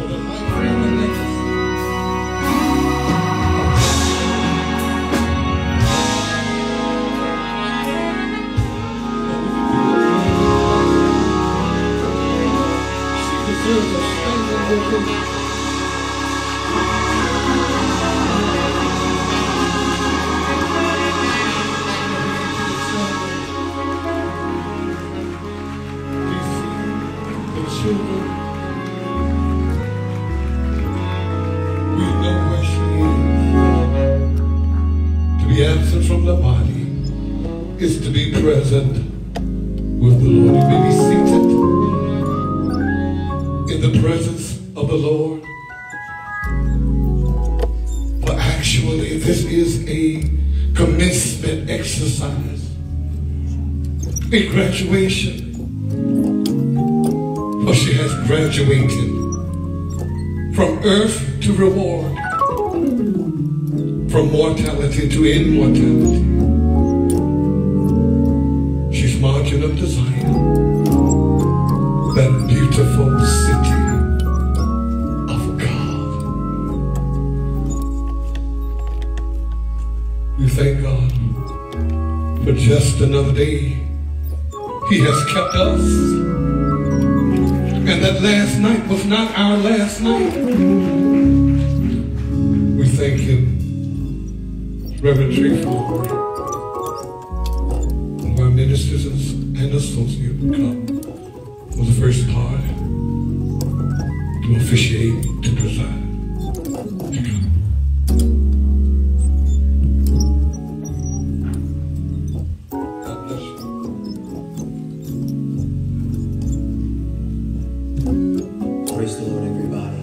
Absent from the body is to be present with the Lord. You may be seated in the presence of the Lord. But actually, this is a commencement exercise, a graduation. For she has graduated from earth to reward, from mortality to immortality. She's marching up to Zion, that beautiful city of God. We thank God for just another day. He has kept us. And that last night was not our last night. We thank Him. Reverend Treeford, one of our ministers and associates will come for the first part to officiate, to preside, to come. God bless you. Praise the Lord, everybody.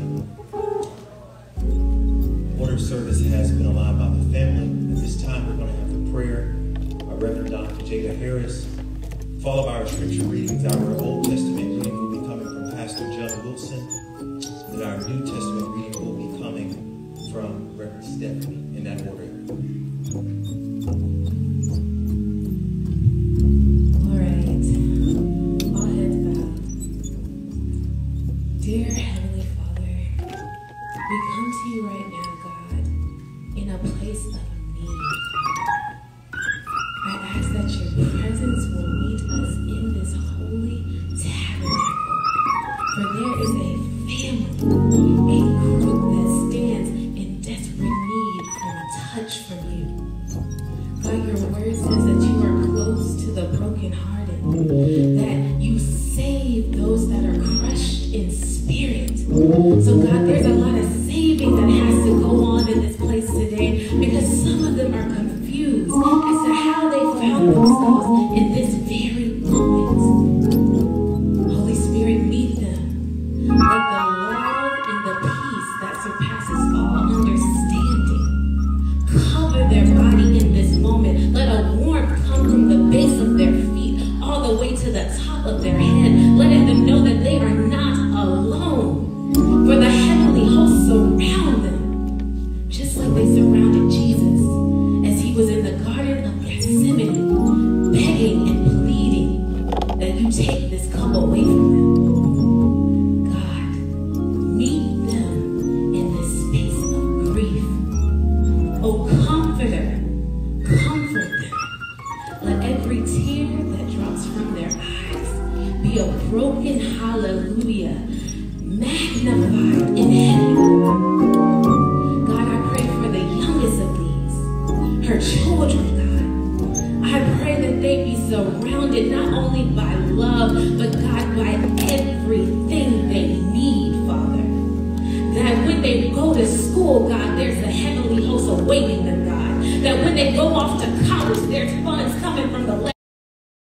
Order of service has been allowed by the family. This time we're going to have the prayer. Our Reverend Dr. Jada Harris. Followed by our scripture readings. Our Old Testament reading will be coming from Pastor John Wilson. And our New Testament reading will be coming from Reverend Stephanie, in that order. All right. All heads bowed. Dear Heavenly Father, we come to you right now, God, in a place of I ask that your presence will meet us in this holy tabernacle. For there is a family, a group that stands in desperate need for a touch from you. God, your word says that you are close to the brokenhearted, that you save those that are crushed in spirit. So God, there's a lot of saving that has to go on in this place today, because some of them are confused as to how they found themselves in this very moment. Holy Spirit, meet them. Let the love and the peace that surpasses all understanding cover their body in this moment. Let a warmth come from the base of their feet all the way to the top of their head, letting them know that they are not alone. For the heavenly hosts surround them, just like they surrounded Jesus as he was in the Garden of Gethsemane, begging and pleading that you take this cup away from them. God, meet them in this space of grief. Oh, Comforter, comfort them. Let every tear that drops from their eyes be a broken hallelujah, magnified in heaven. God, I pray for the youngest of these, her children, God. I pray that they be surrounded not only by love, but God, by everything they need, Father. That when they go to school, God, there's a heavenly host awaiting them, God. That when they go off to college, there's funds coming from the